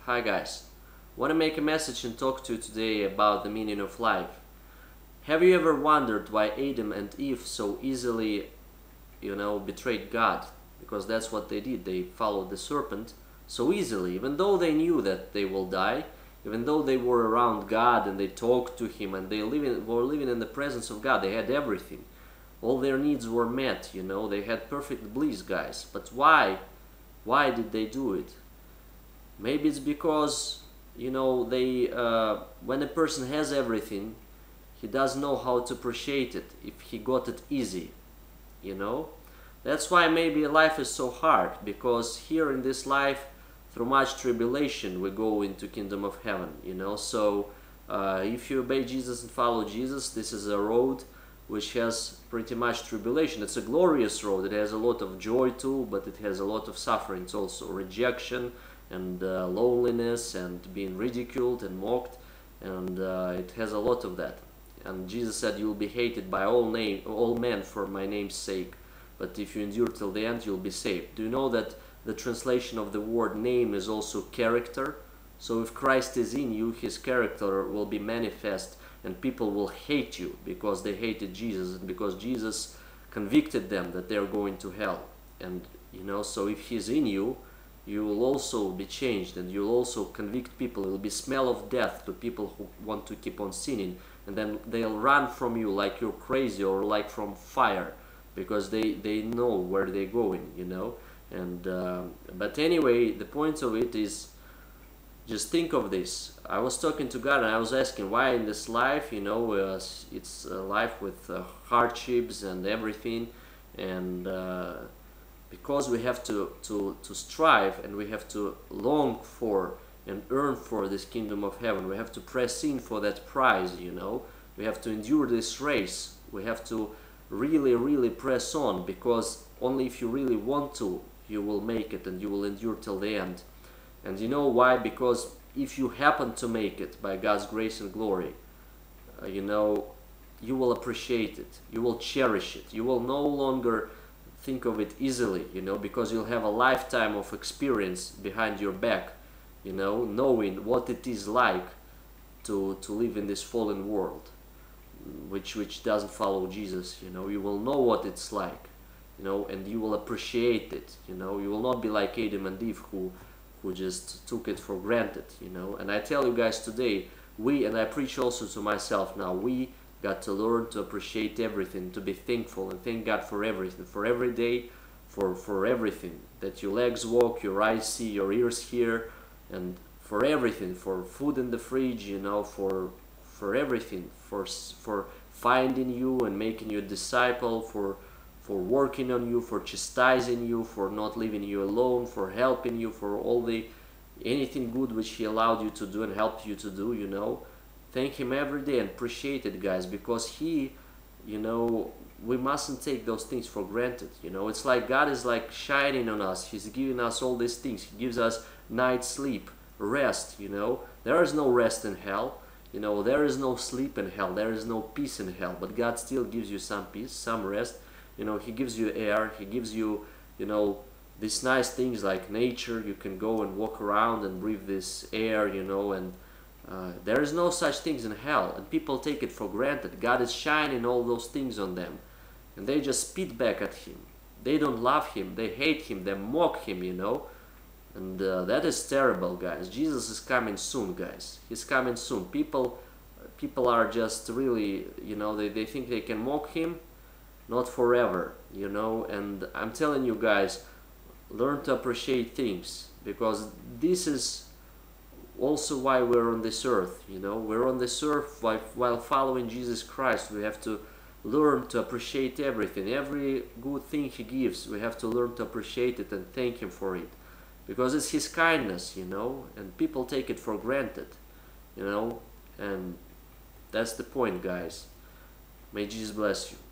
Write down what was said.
Hi guys, want to make a message and talk to you today about the meaning of life. Have you ever wondered why Adam and Eve so easily, betrayed God? Because that's what they did. They followed the serpent so easily, even though they knew that they will die, even though they were around God and they talked to Him and were living in the presence of God. They had everything. All their needs were met, they had perfect bliss, guys. But why? Why did they do it? Maybe it's because when a person has everything, he doesn't know how to appreciate it if he got it easy. That's why maybe life is so hard, because here in this life, through much tribulation, we go into kingdom of heaven. So if you obey Jesus and follow Jesus, this is a road which has pretty much tribulation. It's a glorious road. It has a lot of joy too, but it has a lot of sufferings also, rejection and loneliness and being ridiculed and mocked, and it has a lot of that. And Jesus said, "You will be hated by all men for my name's sake, but if you endure till the end, you'll be saved." Do you know that the translation of the word name is also character? So if Christ is in you, His character will be manifest, and people will hate you because they hated Jesus and because Jesus convicted them that they're going to hell. And so if He's in you, you will also be changed, and you'll also convict people. It will be smell of death to people who want to keep on sinning, and then they'll run from you like you're crazy or like from fire, because they know where they're going, and but anyway, the point of it is, just think of this. I was talking to God and I was asking why in this life, it's a life with hardships and everything, and because we have to strive, and we have to long for and earn for this kingdom of heaven. We have to press in for that prize, we have to endure this race. We have to really press on, because only if you really want to, you will make it and you will endure till the end. And you know why? Because if you happen to make it by God's grace and glory, you will appreciate it, you will cherish it, you will no longer think of it easily, because you'll have a lifetime of experience behind your back, knowing what it is like to live in this fallen world, which doesn't follow Jesus. You will know what it's like, and you will appreciate it. You will not be like Adam and Eve who just took it for granted. And I tell you guys today, and I preach also to myself now, we got to learn to appreciate everything, to be thankful and thank God for everything, for every day, for everything, that your legs walk, your eyes see, your ears hear, and for everything, for food in the fridge, for everything, for finding you and making you a disciple, for working on you, for chastising you, for not leaving you alone, for helping you, for anything good which He allowed you to do and helped you to do. Thank Him every day and appreciate it, guys, because He, we mustn't take those things for granted. It's like God is like shining on us. He's giving us all these things. He gives us night sleep, rest. There is no rest in hell. There is no sleep in hell. There is no peace in hell. But God still gives you some peace, some rest. He gives you air. He gives you, these nice things like nature. You can go and walk around and breathe this air, and there is no such things in hell, and people take it for granted. God is shining all those things on them, and they just spit back at Him. They don't love Him, they hate Him, they mock Him, and that is terrible, guys. Jesus is coming soon, guys. He's coming soon. People are just really, they think they can mock Him, not forever, and I'm telling you guys, learn to appreciate things, because this is also why we're on this earth. We're on this earth while following Jesus Christ. We have to learn to appreciate everything, every good thing He gives. We have to learn to appreciate it and thank Him for it, because it's His kindness, and people take it for granted, and that's the point, guys. May Jesus bless you.